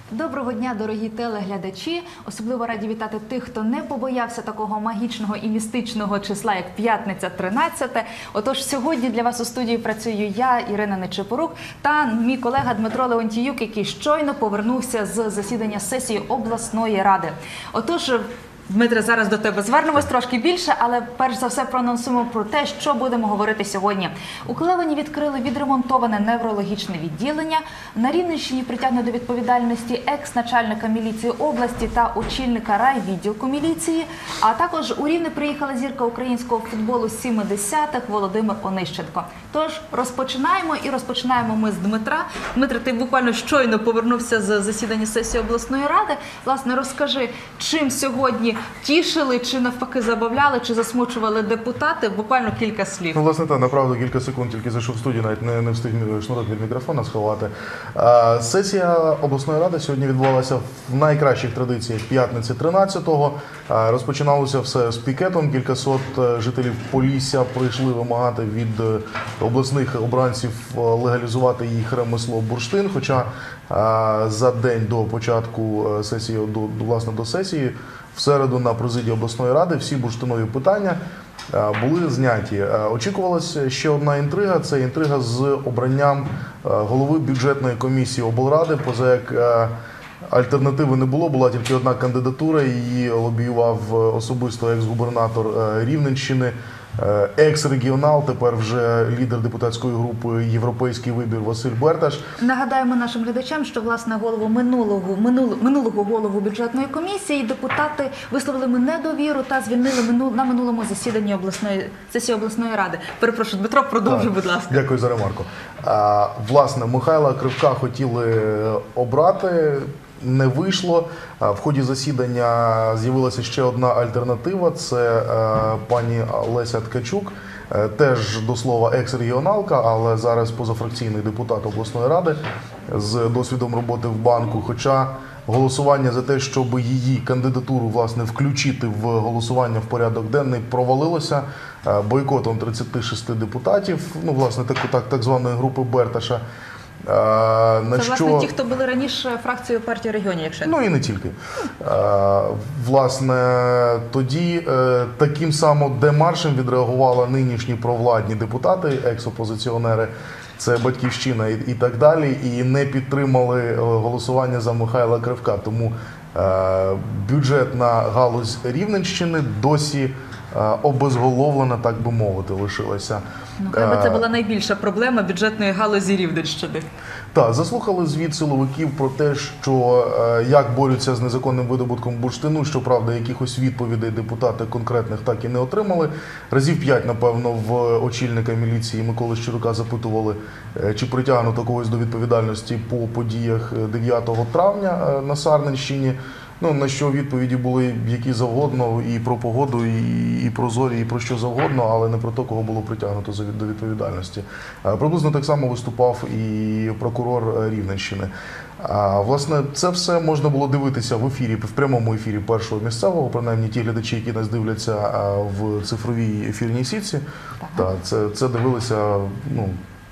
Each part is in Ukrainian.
Доброго дня, дорогі телеглядачі! Особливо раді вітати тих, хто не побоявся такого магічного і містичного числа, як п'ятниця 13. Отож, сьогодні для вас у студії працюю я, Ірина Нечипорук, та мій колега Дмитро Леонтіюк, який щойно повернувся з засідання сесії обласної ради. Отож, Дмитре, зараз до тебе звернемось трошки більше, але перш за все проанонсуємо про те, що будемо говорити сьогодні. У Клевені відкрили відремонтоване неврологічне відділення. На Рівненщині притягнуть до відповідальності екс-начальника міліції області та очільника райвідділку міліції. А також у Рівне приїхала зірка українського футболу з 70-х Володимир Онищенко. Тож розпочинаємо, і розпочинаємо ми з Дмитра. Дмитре, ти буквально щойно повернувся з засідання сесії обласної ради. Власне, розкажи, чим сьогодні тішили, чи навпаки забавляли, чи засмучували депутати? Буквально кілька слів. Ну, власне, так, направду, кілька секунд тільки зайшов в студію, навіть не встиг шнурок від мікрофона сховати. Сесія обласної ради сьогодні відбувалася в найкращих традиціях п'ятниці 13-го. Розпочиналося все з пікетом. Кількасот жителів Полісся прийшли вимагати від обласних обранців легалізувати їх ремесло бурштин. Хоча за день до початку сесії, власне, до сесії, в середу на президії обласної ради всі бурштинові питання були зняті. Очікувалася ще одна інтрига – це інтрига з обранням голови бюджетної комісії облради, поза як альтернативи не було, була тільки одна кандидатура, її лобіював особисто екс-губернатор Рівненщини, екс-регіонал, тепер вже лідер депутатської групи «Європейський вибір» Василь Берташ. Нагадаємо нашим глядачам, що, власне, голову минулого голову бюджетної комісії депутати висловили недовіру та звільнили на минулому засіданні сесії обласної ради. Перепрошую, Дмитро, продовжуй, будь ласка. Дякую за ремарку. Власне, Михайла Кривка хотіли обрати, не вийшло. В ході засідання з'явилася ще одна альтернатива – це пані Леся Ткачук, теж, до слова, екс-регіоналка, але зараз позафракційний депутат обласної ради з досвідом роботи в банку. Хоча голосування за те, щоб її кандидатуру, власне, включити в голосування в порядок денний, провалилося бойкотом 36 депутатів, ну, власне, так званої групи Берташа. Це, власне, ті, хто були раніше фракцією партії регіонів, якщо... Ну і не тільки. Власне, тоді таким самим демаршем відреагували нинішні провладні депутати, екс-опозиціонери, це «Батьківщина» і так далі, і не підтримали голосування за Михайла Кривка. Тому бюджетна галузь Рівненщини досі обезголовлена, так би мовити, лишилася. Ну, хіба це була найбільша проблема бюджетної галузі Рівненщини? Так, заслухали звіт силовиків про те, що як борються з незаконним видобутком бурштину. Щоправда, якихось відповідей депутати конкретних так і не отримали. Разів 5, напевно, в очільника міліції Миколи Щирука запитували, чи притягнуто когось до відповідальності по подіях 9 травня на Сарненщині. Ну, на що відповіді були які завгодно, і про погоду, і про зорі, і про що завгодно, але не про те, кого було притягнуто до відповідальності. Приблизно так само виступав і прокурор Рівненщини. Власне, це все можна було дивитися в ефірі, в прямому ефірі Першого місцевого, принаймні ті глядачі, які нас дивляться в цифровій ефірній сітці, це дивилися, ну,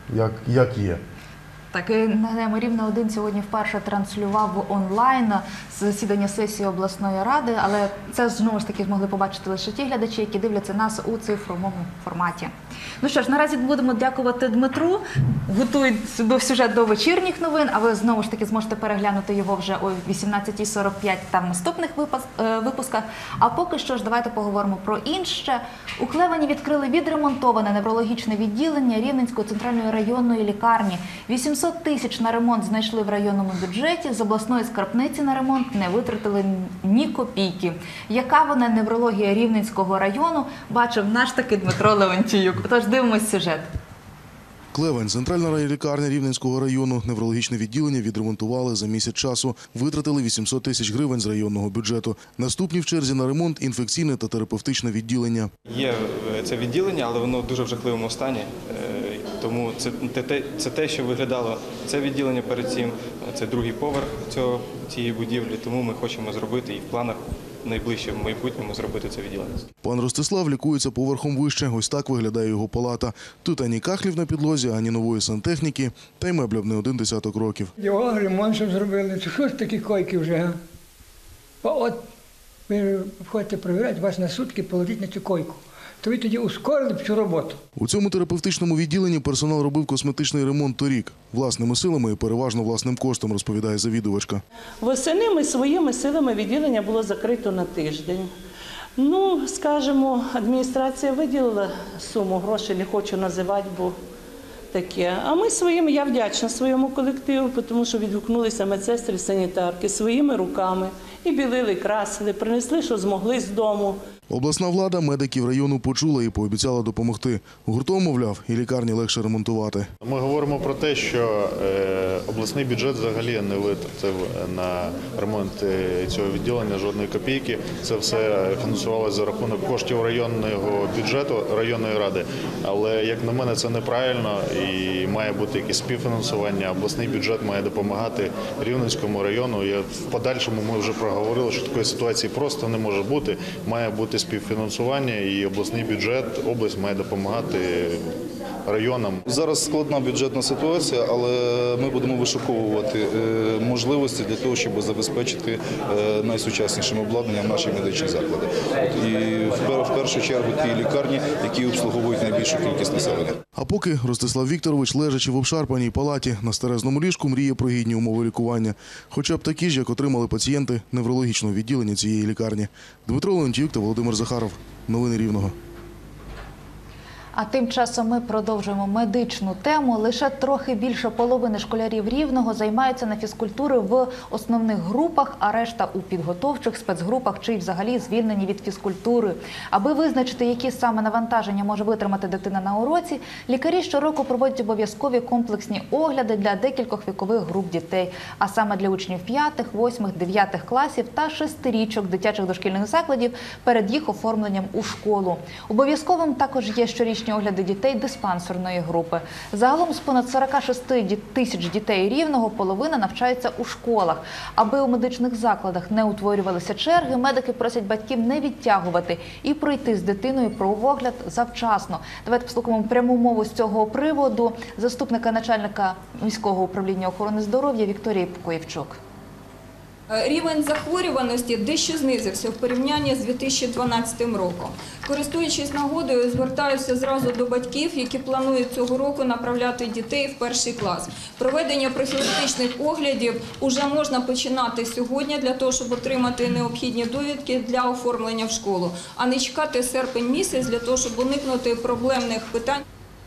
як є. Так, і нагадаємо, Рівне-1 сьогодні вперше транслював онлайн засідання сесії обласної ради, але це знову ж таки змогли побачити лише ті глядачі, які дивляться нас у цифровому форматі. Ну що ж, наразі будемо дякувати Дмитру, готують сюжет до вечірніх новин, а ви знову ж таки зможете переглянути його вже о 18:45 та в наступних випусках. А поки що ж давайте поговоримо про інше. У Клевені відкрили відремонтоване неврологічне відділення Рівненської центральної районної лікарні. 800 тисяч на ремонт знайшли в районному бюджеті, з обласної скарбниці на ремонт не витратили ні копійки. Яка вона неврологія Рівненського району, бачив наш таки Дмитро Леонтіюк. Тож дивимось сюжет. Клевень, центральна райлікарня Рівненського району, неврологічне відділення відремонтували за місяць часу. Витратили 800 тисяч гривень з районного бюджету. Наступні в черзі на ремонт – інфекційне та терапевтичне відділення. Є це відділення, але воно в дуже в жахливому стані. Тому це те, що виглядало це відділення перед цим, це другий поверх цієї будівлі, тому ми хочемо зробити і в планах найближчому майбутньому зробити це відділення. Пан Ростислав лікується поверхом вище. Ось так виглядає його палата. Тут ані кахлів на підлозі, ані нової сантехніки, та й меблів не один десяток років. Його ремонт щоб зробили. Це що ж такі койки вже, га? От ви входите перевіряти, вас на сутки положить на цю койку. То ви тоді ускорили б цю роботу. У цьому терапевтичному відділенні персонал робив косметичний ремонт торік. Власними силами і переважно власним коштом, розповідає завідувачка. Восени ми своїми силами відділення було закрито на тиждень. Ну, скажімо, адміністрація виділила суму грошей, не хочу називати, бо таке. А ми своїми, я вдячна своєму колективу, тому що відгукнулися медсестри, санітарки своїми руками. І білили, красили, принесли, що змогли з дому. Обласна влада медиків району почула і пообіцяла допомогти. Гуртом, мовляв, і лікарні легше ремонтувати. Ми говоримо про те, що обласний бюджет взагалі не витратив на ремонт цього відділення жодної копійки. Це все фінансувалося за рахунок коштів районного бюджету, районної ради. Але, як на мене, це неправильно і має бути якесь співфінансування. Обласний бюджет має допомагати Рівненському району. І в подальшому ми вже проговорили, що такої ситуації просто не може бути. Має бути співфінансування і обласний бюджет, область має допомагати районам. Зараз складна бюджетна ситуація, але ми будемо вишуковувати можливості для того, щоб забезпечити найсучаснішим обладнанням наші медичні заклади. І в першу чергу ті лікарні, які обслуговують найбільшу кількість населення. А поки Ростислав Вікторович, лежачи в обшарпаній палаті на старезному ліжку, мріє про гідні умови лікування. Хоча б такі ж, як отримали пацієнти неврологічного відділення цієї лікарні. Дмитро Леонтіюк та Володимир Захаров. Новини Рівного. А тим часом ми продовжуємо медичну тему. Лише трохи більше половини школярів Рівного займаються на фізкультури в основних групах, а решта у підготовчих, спецгрупах чи взагалі звільнені від фізкультури. Аби визначити, які саме навантаження може витримати дитина на уроці, лікарі щороку проводять обов'язкові комплексні огляди для декількох вікових груп дітей, а саме для учнів 5, 8, 9 класів та 6-річок дитячих дошкільних закладів перед їх оформленням у школу. Обов'язковим також є щорічні огляди дітей диспансерної групи. Загалом з понад 46 тисяч дітей Рівного половина навчаються у школах. Аби у медичних закладах не утворювалися черги, медики просять батьків не відтягувати і пройти з дитиною правоогляд завчасно. Давайте послухаємо пряму мову з цього приводу заступника начальника міського управління охорони здоров'я Вікторії Покоївчук. Рівень захворюваності дещо знизився в порівнянні з 2012 роком. Користуючись нагодою, звертаюся зразу до батьків, які планують цього року направляти дітей в перший клас. Проведення профілактичних оглядів уже можна починати сьогодні для того, щоб отримати необхідні довідки для оформлення в школу, а не чекати серпень місяць для того, щоб уникнути проблемних питань.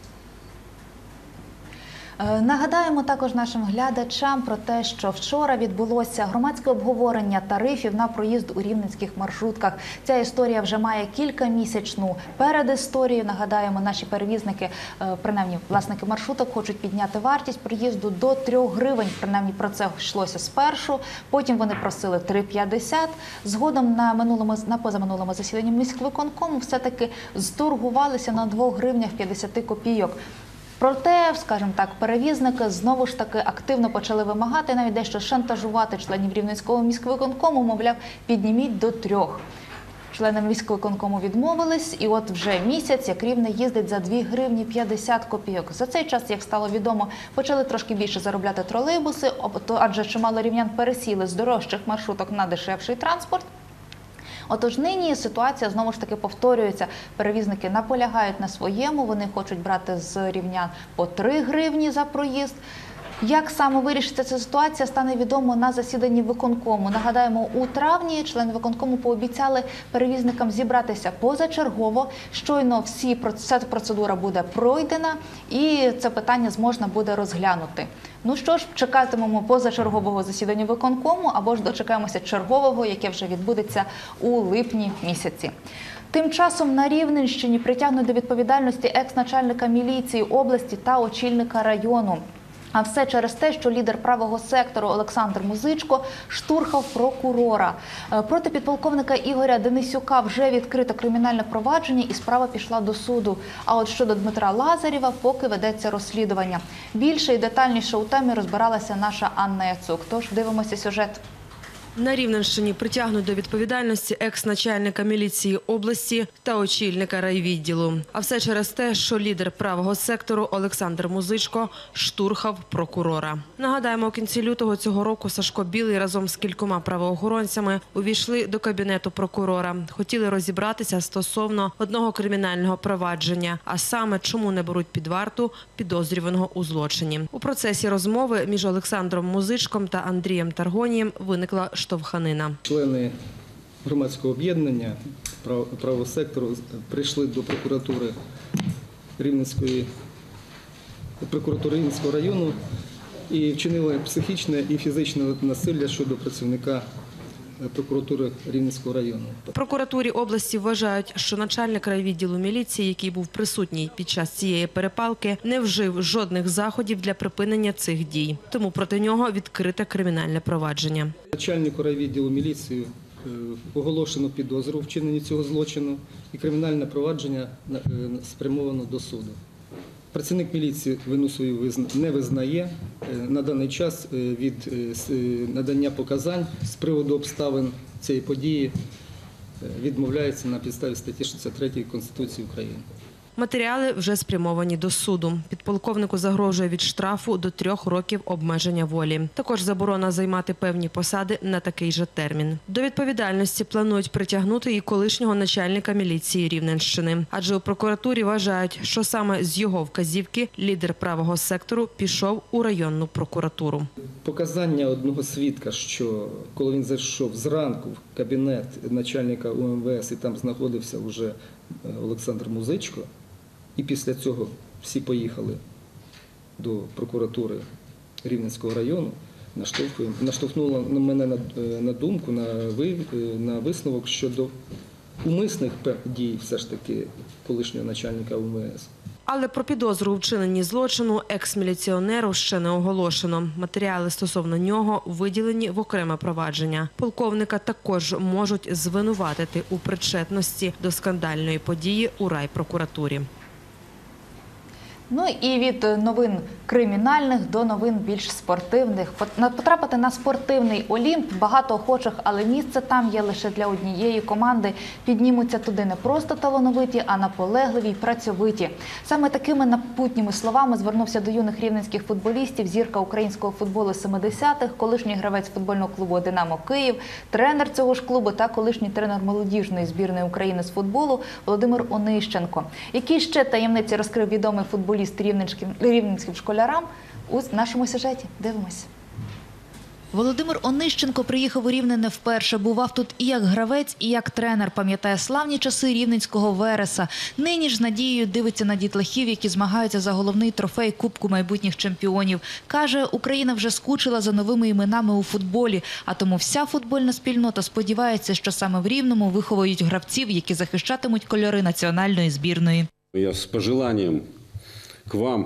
Нагадаємо також нашим глядачам про те, що вчора відбулося громадське обговорення тарифів на проїзд у рівненських маршрутках. Ця історія вже має кількамісячну передісторію. Нагадаємо, наші перевізники, принаймні власники маршруток, хочуть підняти вартість проїзду до 3 гривень. Принаймні про це йшлося спершу. Потім вони просили 3,50. Згодом на позаминулому засіданні міськвиконкому все-таки сторгувалися на 2 гривнях 50 копійок. Проте, скажімо так, перевізники знову ж таки активно почали вимагати, навіть дещо шантажувати членів Рівненського міськвиконкому, мовляв, підніміть до 3. Члени міськвиконкому відмовились, і от вже місяць, як Рівне їздить за 2 гривні 50 копійок. За цей час, як стало відомо, почали трошки більше заробляти тролейбуси, адже чимало рівнян пересіли з дорожчих маршруток на дешевший транспорт. Отож, нині ситуація знову ж таки повторюється. Перевізники наполягають на своєму, вони хочуть брати з рівнян по 3 гривні за проїзд. Як саме вирішиться ця ситуація, стане відомо на засіданні виконкому. Нагадаємо, у травні члени виконкому пообіцяли перевізникам зібратися позачергово. Щойно вся процедура буде пройдена і це питання зможна буде розглянути. Ну що ж, чекатимемо позачергового засідання виконкому або ж дочекаємося чергового, яке вже відбудеться у липні місяці. Тим часом на Рівненщині притягнуть до відповідальності екс-начальника міліції області та очільника району. А все через те, що лідер правого сектору Олександр Музичко штурхав прокурора. Проти підполковника Ігоря Денисюка вже відкрито кримінальне провадження і справа пішла до суду. А от щодо Дмитра Лазарєва поки ведеться розслідування. Більше і детальніше у темі розбиралася наша Анна Яцук. Тож дивимося сюжет. На Рівненщині притягнуть до відповідальності екс-начальника міліції області та очільника райвідділу. А все через те, що лідер правого сектору Олександр Музичко штурхав прокурора. Нагадаємо, у кінці лютого цього року Сашко Білий разом з кількома правоохоронцями увійшли до кабінету прокурора. Хотіли розібратися стосовно одного кримінального провадження, а саме, чому не беруть під варту підозрюваного у злочині. У процесі розмови між Олександром Музичком та Андрієм Таргонієм виникла штовханина. Члени громадського об'єднання правого сектору прийшли до прокуратури Рівненського району і вчинили психічне і фізичне насилля щодо працівника прокуратури Рівненського району. В прокуратурі області вважають, що начальник райвідділу міліції, який був присутній під час цієї перепалки, не вжив жодних заходів для припинення цих дій. Тому проти нього відкрите кримінальне провадження. Начальнику райвідділу міліції оголошено підозру у вчиненні цього злочину і кримінальне провадження спрямовано до суду. Працівник міліції вину свою не визнає. На даний час від надання показань з приводу обставин цієї події відмовляється на підставі статті 63 Конституції України. Матеріали вже спрямовані до суду. Підполковнику загрожує від штрафу до 3 років обмеження волі. Також заборона займати певні посади на такий же термін. До відповідальності планують притягнути і колишнього начальника міліції Рівненщини. Адже у прокуратурі вважають, що саме з його вказівки лідер правого сектору пішов у районну прокуратуру. Показання одного свідка, що коли він зайшов зранку в кабінет начальника УМВС і там знаходився вже Олександр Музичко, і після цього всі поїхали до прокуратури Рівненського району, наштовхнуло мене на думку, на висновок щодо умисних дій все ж таки колишнього начальника УМВС. Але про підозру у вчиненні злочину екс-міліціонеру ще не оголошено. Матеріали стосовно нього виділені в окреме провадження. Полковника також можуть звинуватити у причетності до скандальної події у райпрокуратурі. Ну і від новин кримінальних до новин більш спортивних. Потрапити на спортивний Олімп багато охочих, але місце там є лише для однієї команди. Піднімуться туди не просто талановиті, а наполегливі й працьовиті. Саме такими напутніми словами звернувся до юних рівненських футболістів зірка українського футболу 70-х, колишній гравець футбольного клубу «Динамо Київ», тренер цього ж клубу та колишній тренер молодіжної збірної України з футболу Володимир Онищенко. Які ще таємниці розкрив відомий футболіст рівненським школярам у нашому сюжеті. Дивимось. Володимир Онищенко приїхав у Рівне не вперше. Бував тут і як гравець, і як тренер. Пам'ятає славні часи рівненського Вереса. Нині ж з надією дивиться на дітлахів, які змагаються за головний трофей Кубку майбутніх чемпіонів. Каже, Україна вже скучила за новими іменами у футболі, а тому вся футбольна спільнота сподівається, що саме в Рівному виховують гравців, які захищатимуть кольори національної збірної. Я з пожеланням к вам,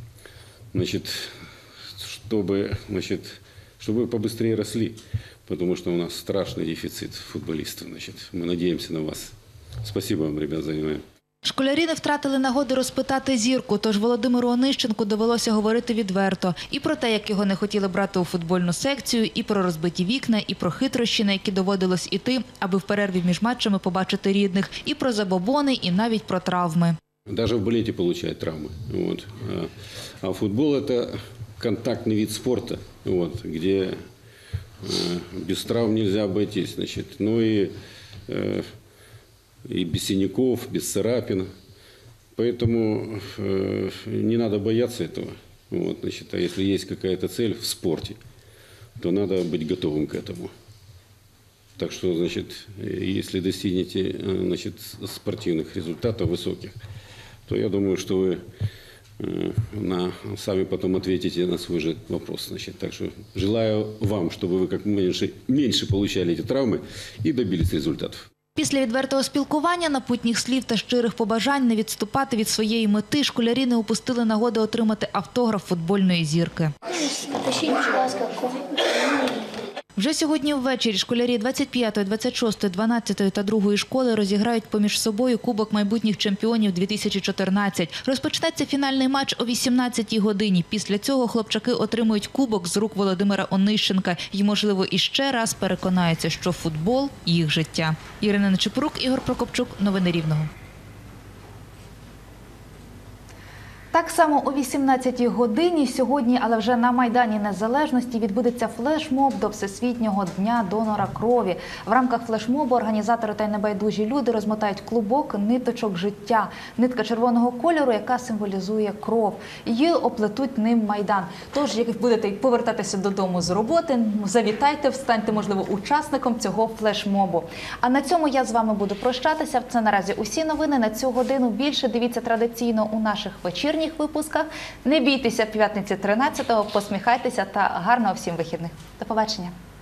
чтобы вы побыстрее росли, потому что у нас страшный дефицит футболистов. Мы надеемся на вас. Спасибо вам, ребят, за внимание. Школярі не втратили нагоди розпитати зірку, тож Володимиру Онищенку довелося говорити відверто. І про те, як його не хотіли брати у футбольну секцію, і про розбиті вікна, і про хитрощі, на які доводилось іти, аби в перерві між матчами побачити рідних, і про забобони, і навіть про травми. Даже в балете получают травмы. Вот. А футбол – это контактный вид спорта, вот, где без травм нельзя обойтись. Ну и без синяков, без царапин. Поэтому не надо бояться этого. Вот, а если есть какая-то цель в спорте, то надо быть готовым к этому. Так что, если достигнете спортивных результатов высоких, то я думаю, что вы сами потом ответите на свой же вопрос. Так что желаю вам, чтобы вы как меньше получали эти травмы и добились результатов. Після відвертого спілкування, напутніх слів та щирих побажань не відступати від своєї мети, школярі не упустили нагоди отримати автограф футбольної зірки. Вже сьогодні ввечері школярі 25-ї, 26-ї, 12-ї та 2-ї школи розіграють поміж собою Кубок майбутніх чемпіонів 2014. Розпочнеться фінальний матч о 18-й годині. Після цього хлопчаки отримують кубок з рук Володимира Онищенка і, можливо, іще раз переконаються, що футбол – їх життя. Ірина Нечипорук, Ігор Прокопчук. Новини Рівного. Так само о 18-й годині сьогодні, але вже на Майдані Незалежності, відбудеться флешмоб до Всесвітнього дня донора крові. В рамках флешмобу організатори та небайдужі люди розмотають клубок ниточок життя. Нитка червоного кольору, яка символізує кров. Її оплетуть ним Майдан. Тож, як будете повертатися додому з роботи, завітайте, станьте, можливо, учасником цього флешмобу. А на цьому я з вами буду прощатися. Це наразі усі новини на цю годину. Більше дивіться традиційно у наших вечірніх випусках. Не бійтеся п'ятниці 13-го, посміхайтеся та гарного всім вихідних. До побачення.